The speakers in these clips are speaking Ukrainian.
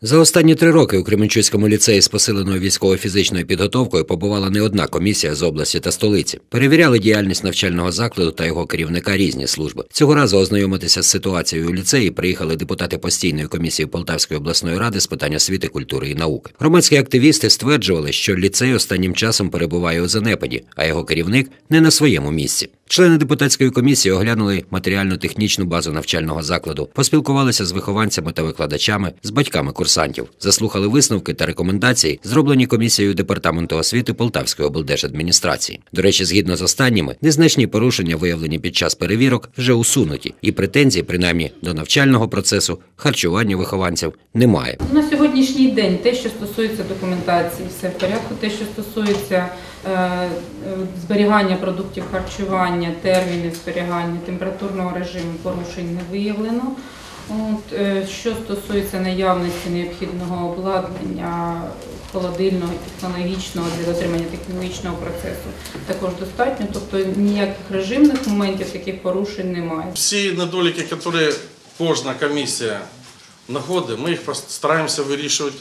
За останні 3 роки у Кременчуцькому ліцеї з посиленою військово-фізичною підготовкою побувала не одна комісія з області та столиці. Перевіряли діяльність навчального закладу та його керівника різні служби. Цього разу ознайомитися з ситуацією у ліцеї приїхали депутати постійної комісії Полтавської обласної ради з питань освіти, культури і науки. Громадські активісти стверджували, що ліцей останнім часом перебуває у занепаді, а його керівник не на своєму місці. Члени депутатської комісії оглянули матеріально-технічну базу навчального закладу, поспілкувалися з вихованцями та викладачами, з батьками курсантів, заслухали висновки та рекомендації, зроблені комісією Департаменту освіти Полтавської облдержадміністрації. До речі, згідно з останніми, незначні порушення, виявлені під час перевірок, вже усунуті, і претензій, принаймні, до навчального процесу, харчування вихованців немає. На сьогоднішній день те, що стосується документації, все в порядку, те, що стосується зберігання продуктів харчування, термінів зберігання, температурного режиму, порушень не виявлено. Що стосується наявності необхідного обладнання холодильного, технологічного для дотримання технологічного процесу, також достатньо, тобто ніяких режимних моментів, таких порушень немає. Всі недоліки, які кожна комісія знаходить, ми їх стараємося вирішувати.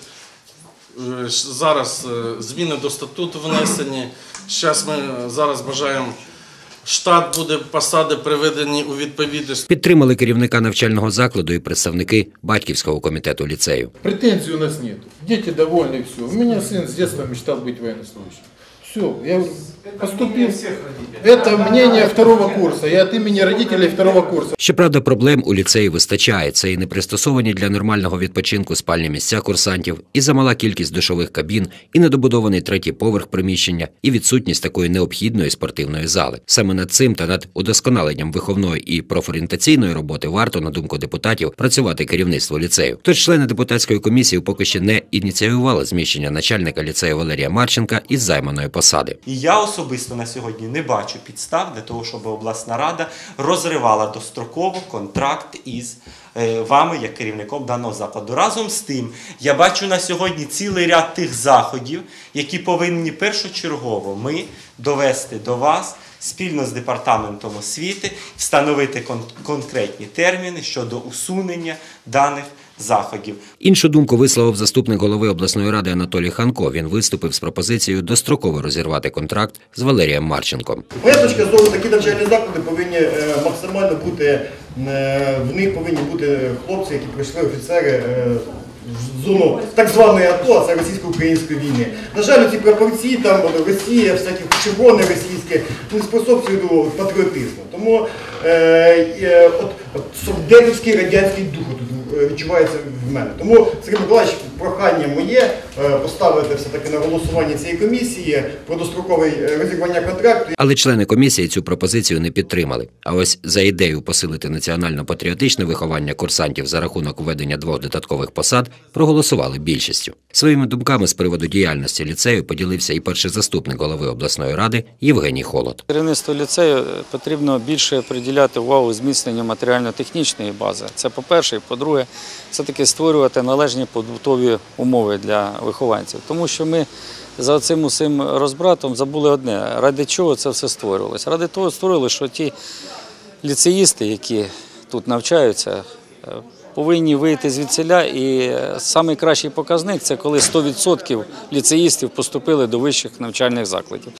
Зараз зміни до статуту внесені, зараз бажаємо, штат буде, посади приведені у відповідність. Підтримали керівника навчального закладу і представники батьківського комітету ліцею. Претензий у нас нет, діти довольні, все. У мене син з дитинства мечтав бути военнослужащим. Все, я поступил. Это мнение 2-го курса. Я от имени родителей 2-го курса. Щоправда, проблем у ліцеї вистачає. Це і непристосовані для нормального відпочинку спальні місця курсантів, і замала кількість душових кабін, і недобудований 3-й поверх приміщення, і відсутність такої необхідної спортивної зали. Саме над цим та над удосконаленням виховної і профорієнтаційної роботи варто, на думку депутатів, працювати керівництво ліцею. Тож члени депутатської комісії поки що не ініціювали зміщення начальника ліцею Валерія Марченка із займаної посади. І я особисто на сьогодні не бачу підстав для того, щоб обласна рада розривала достроково контракт із вами, як керівником даного закладу. Разом з тим, я бачу на сьогодні цілий ряд тих заходів, які повинні першочергово ми довести до вас спільно з Департаментом освіти, встановити конкретні терміни щодо усунення даних заходів. Іншу думку висловив заступник голови обласної ради Анатолій Ханко. Він виступив з пропозицією достроково розірвати контракт з Валерієм Марченком. Моя точка зору, такі навчальні заклади повинні максимально бути, в них повинні бути хлопці, які пройшли офіцери в зону так званої АТО, це російсько-української війни. На жаль, ці прапорці, там Росія, всякі червоні російські, не способствують до патріотизму. Тому совдепівський радянський дух тут відчувається в мене. Тому, Сергій Миколаївич, прохання моє поставити все-таки на голосування цієї комісії про дострокове розірвання контракту. Але члени комісії цю пропозицію не підтримали. А ось за ідею посилити національно-патріотичне виховання курсантів за рахунок введення 2 додаткових посад проголосували більшістю. Своїми думками з приводу діяльності ліцею поділився і перший заступник голови обласної ради Євгеній Холод. Керівництву ліцею потрібно більше приділяти увагу зміцненню матеріально-технічної бази. Це по-перше. І по-друге, все-таки створювати належні побутові умови для вихованців. Тому що ми за цим усім розбратом забули одне. Ради чого це все створювалося? Ради того створили, що ті ліцеїсти, які тут навчаються, повинні вийти звідсіля, і найкращий показник – це коли 100% ліцеїстів поступили до вищих навчальних закладів.